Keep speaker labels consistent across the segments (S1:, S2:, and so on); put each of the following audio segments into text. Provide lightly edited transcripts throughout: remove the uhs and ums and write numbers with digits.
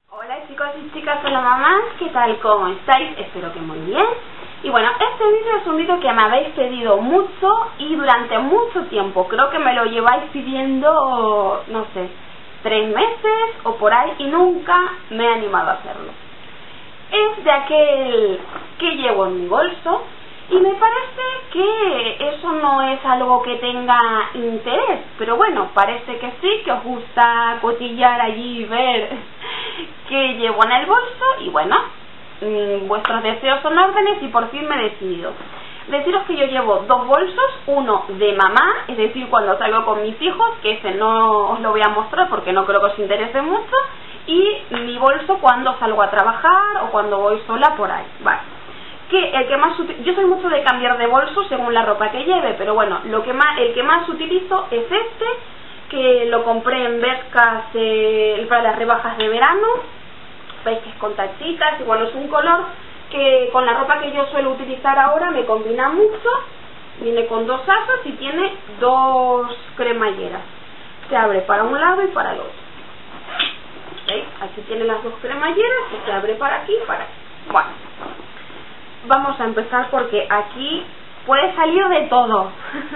S1: Hola chicos y chicas, hola mamás, ¿qué tal? ¿Cómo estáis? Espero que muy bien. Y bueno, este vídeo es un vídeo que me habéis pedido mucho y durante mucho tiempo. Creo que me lo lleváis pidiendo, no sé, 3 meses o por ahí y nunca me he animado a hacerlo. Es de aquel que llevo en mi bolso y me parece que eso no es algo que tenga interés, pero bueno, parece que sí, que os gusta cotillar allí y ver qué llevo en el bolso y bueno, vuestros deseos son órdenes y por fin me he decidido. Deciros que yo llevo 2 bolsos, uno de mamá, es decir, cuando salgo con mis hijos, que ese no os lo voy a mostrar porque no creo que os interese mucho, y mi bolso cuando salgo a trabajar o cuando voy sola por ahí, vale. Que el que más yo soy mucho de cambiar de bolso según la ropa que lleve, pero bueno, el que más utilizo es este, que lo compré en Bershka para las rebajas de verano. Veis que es con tachitas y bueno, es un color que con la ropa que yo suelo utilizar ahora me combina mucho. Viene con 2 asas y tiene 2 cremalleras, se abre para un lado y para el otro. ¿Veis? Aquí tiene las 2 cremalleras y se abre para aquí y para aquí. Bueno, vamos a empezar porque aquí puede salir de todo.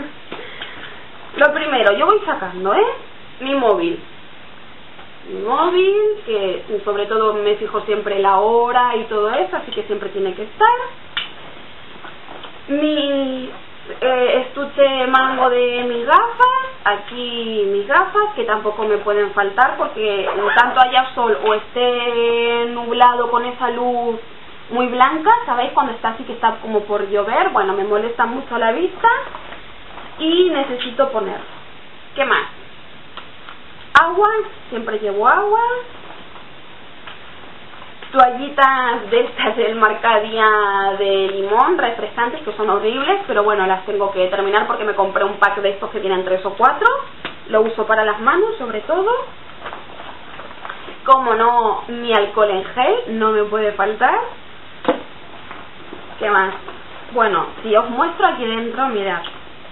S1: Lo primero, yo voy sacando, mi móvil. Mi móvil, que sobre todo me fijo siempre la hora y todo eso, así que siempre tiene que estar. Mi estuche mango de mis gafas, aquí mis gafas, que tampoco me pueden faltar porque tanto haya sol o esté nublado con esa luz muy blanca, ¿sabéis? Cuando está así que está como por llover, bueno, me molesta mucho la vista y necesito ponerlo. ¿Qué más? Agua, siempre llevo agua. Toallitas de estas del Marcadia de limón, refrescantes, que son horribles, pero bueno, las tengo que terminar porque me compré un pack de estos que tienen 3 o 4. Lo uso para las manos, sobre todo. Como no, mi alcohol en gel, no me puede faltar. ¿Qué más? Bueno, si os muestro aquí dentro, mirad.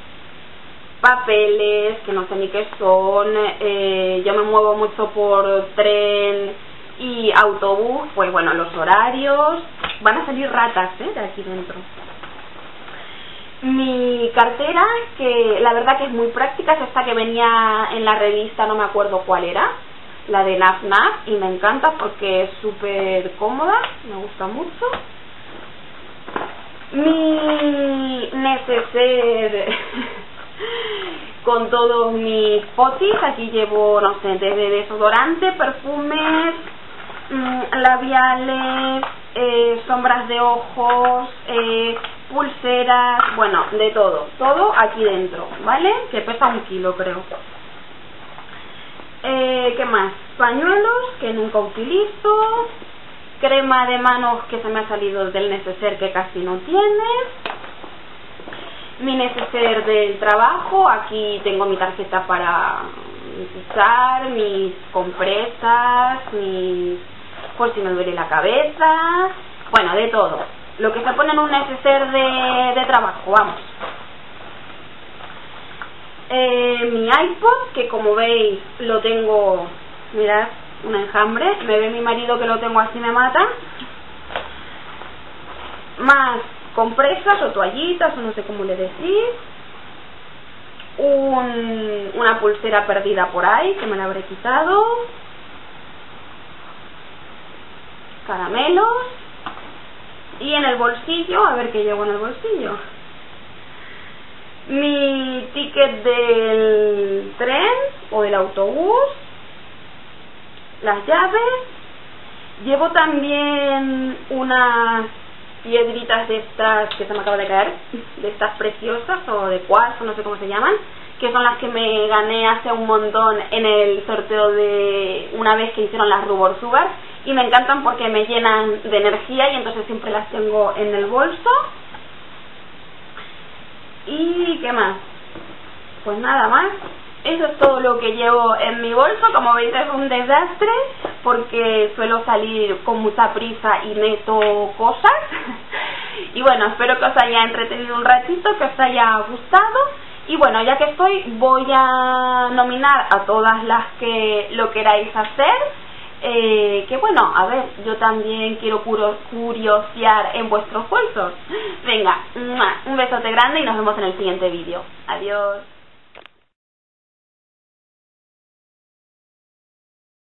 S1: Papeles, que no sé ni qué son. Yo me muevo mucho por tren y autobús, pues bueno, los horarios. Van a salir ratas, de aquí dentro. Mi cartera, que la verdad que es muy práctica, es esta que venía en la revista, no me acuerdo cuál era, la de Naf Naf, y me encanta porque es súper cómoda, me gusta mucho. Mi neceser con todos mis potis, aquí llevo, no sé, desde desodorante, perfumes, labiales, sombras de ojos, pulseras, bueno, de todo aquí dentro, ¿vale? Que pesa 1 kilo, creo. ¿Qué más? Pañuelos que nunca utilizo, crema de manos que se me ha salido del neceser que casi no tiene, mi neceser del trabajo, aquí tengo mi tarjeta para usar, mis compresas, por si me duele la cabeza, bueno, de todo, lo que se pone en un neceser de trabajo, vamos. Mi iPod, que como veis lo tengo, mirad, un enjambre, me ve mi marido que lo tengo así me mata. Más compresas o toallitas o no sé cómo le decís. Una pulsera perdida por ahí que me la habré quitado. Caramelos. Y en el bolsillo, a ver qué llevo en el bolsillo. Mi ticket del tren o del autobús. Las llaves. Llevo también unas piedritas de estas que se me acaba de caer, de estas preciosas o de cuarzo, no sé cómo se llaman, que son las que me gané hace un montón en el sorteo de una vez que hicieron las Rubor Sugar y me encantan porque me llenan de energía y entonces siempre las tengo en el bolso. ¿Y qué más? Pues nada más. Eso es todo lo que llevo en mi bolso. Como veis es un desastre porque suelo salir con mucha prisa y meto cosas. Y bueno, espero que os haya entretenido un ratito, que os haya gustado. Y bueno, ya que estoy, voy a nominar a todas las que lo queráis hacer. que bueno, a ver, yo también quiero curiosear en vuestros bolsos. Venga, un besote grande y nos vemos en el siguiente vídeo. Adiós.